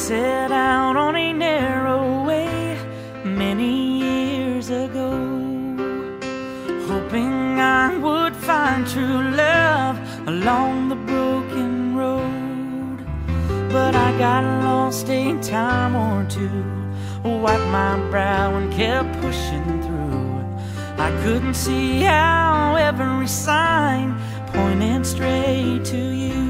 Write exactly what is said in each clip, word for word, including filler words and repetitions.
set out on a narrow way many years ago, hoping I would find true love along the broken road. But I got lost a time or two, wiped my brow and kept pushing through. I couldn't see how every sign pointed straight to you,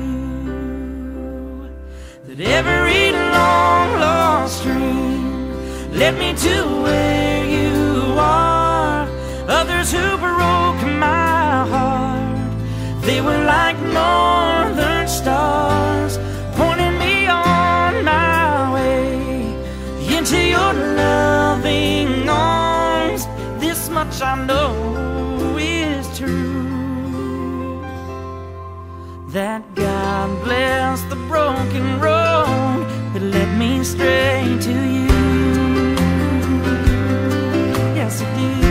that every long lost dream led me to where you are. Others who broke my heart, they were like northern stars, pointing me on my way into your loving arms. This much I know is true, that God bless the broken road that led me straight to you. Yes, it did.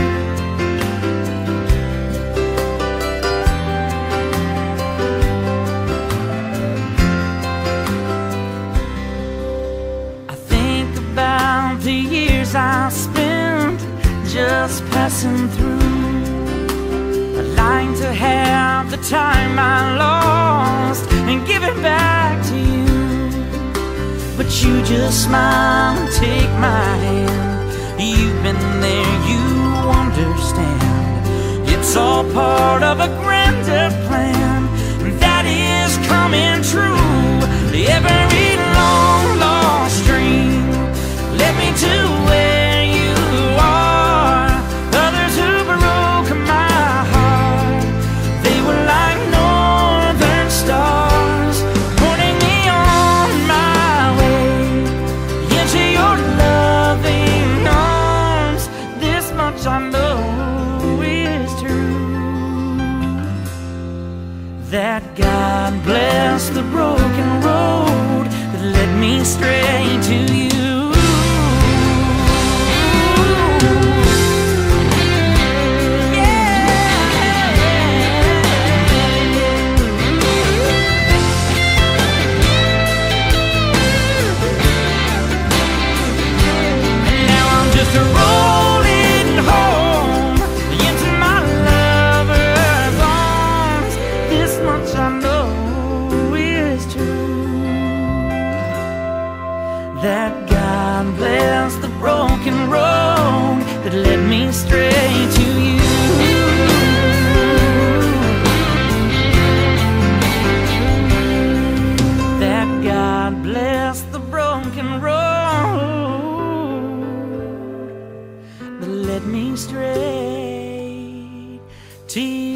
I think about the years I spent just passing through. I'd like to have the time I lost and give it back to you, but you just smile and take my hand. You've been there, you understand. It's all part of a grander plan that is coming true. Every long lost dream led me to where you are. Others who broke my heart, they were like northern stars, pointing me on my way into your loving arms. This much I know is true, that God bless the broken road that led me straight to you. Rolling home into my lover's arms. This much I know is true, that God bless the broken road that led me straight to you. That God bless the broken road that led me straight to you.